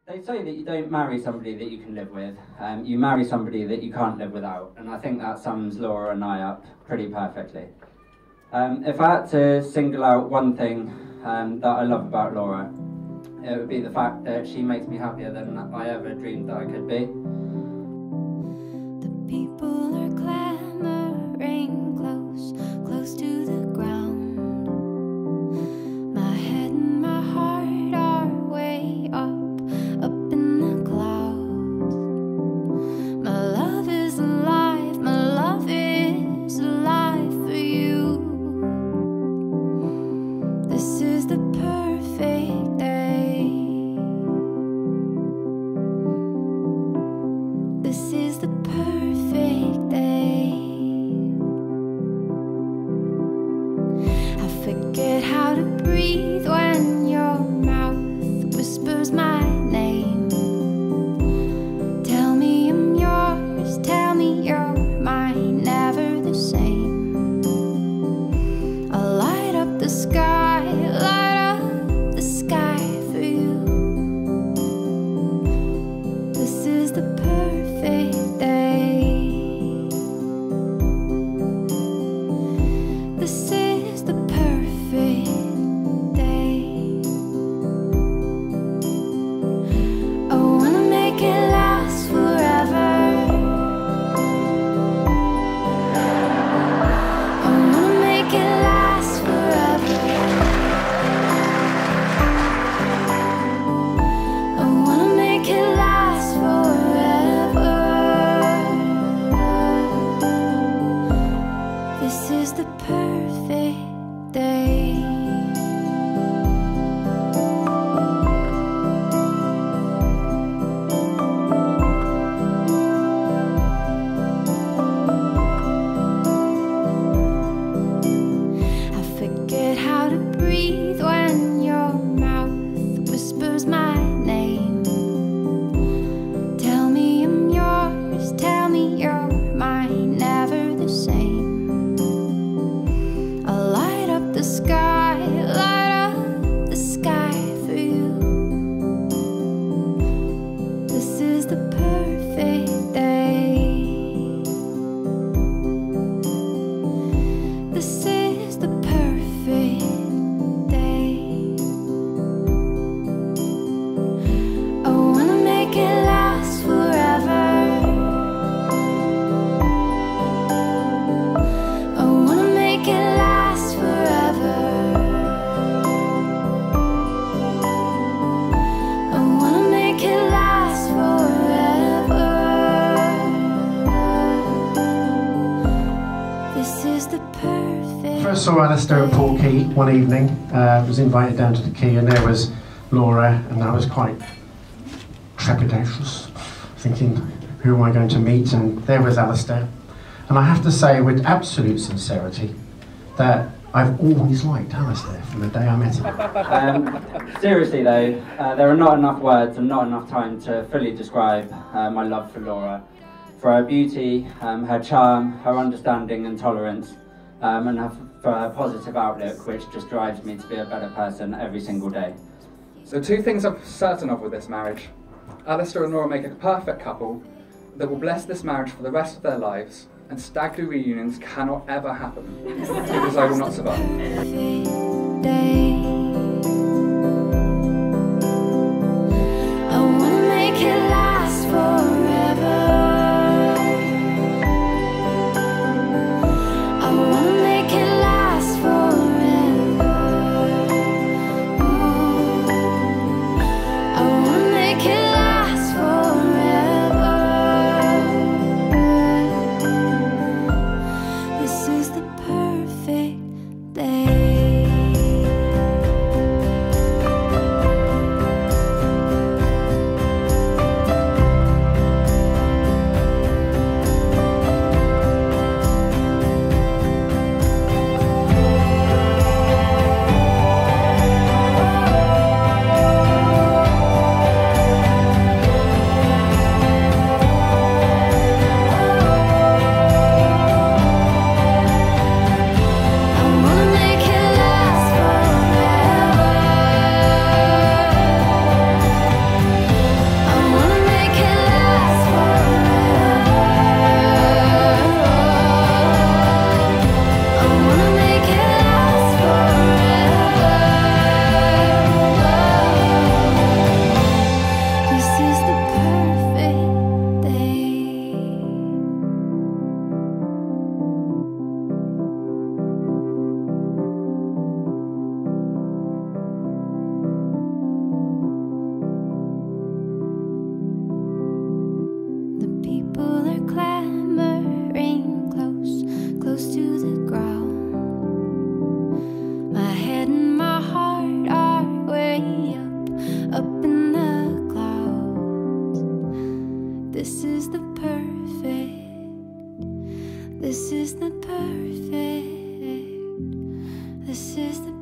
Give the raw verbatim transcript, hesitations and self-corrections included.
They say that you don't marry somebody that you can live with, um, you marry somebody that you can't live without, and I think that sums Laura and I up pretty perfectly. Um, if I had to single out one thing um, that I love about Laura, it would be the fact that she makes me happier than I ever dreamed that I could be. The people are clamoring close, close to the ground. My head and my heart are way up. Up in the clouds. My love is alive, my love is alive for you. This is the perfect day. This is the perfect day. I forget how to breathe when your mouth whispers my name. Tell me I'm yours, tell me you're mine, never the same. I'll light up the sky, light up the sky for you. This is the perfect day. This is the perfect day. I wanna make it last forever. I wanna make it last forever. I wanna make it last forever. This is the perfect day. I forget how to breathe when your mouth whispers my name. Tell me I'm yours, tell me you're mine, never the same. I'll light up the sky, light up the sky for you. This is the perfect day. This is the perfect day. I wanna make it last forever. I wanna make it last forever. I wanna make it last forever. This is the perfect. First saw Alistair at Port Key one evening, uh, was invited down to the quay, and there was Laura, and I was quite trepidatious, thinking, who am I going to meet? And there was Alistair. And I have to say with absolute sincerity that I've always liked Alistair from the day I met him. Um, seriously though, uh, there are not enough words and not enough time to fully describe uh, my love for Laura, for her beauty, um, her charm, her understanding and tolerance, um, and her, for her positive outlook, which just drives me to be a better person every single day. So two things I'm certain of with this marriage. Alistair and Laura make a perfect couple that will bless this marriage for the rest of their lives, and stag do reunions cannot ever happen, because I will not survive. Day. I wanna make it last forever. I wanna make it last forever. Ooh. I wanna make it last forever. This is the perfect day. up in the clouds. This is the perfect, this is the perfect, this is the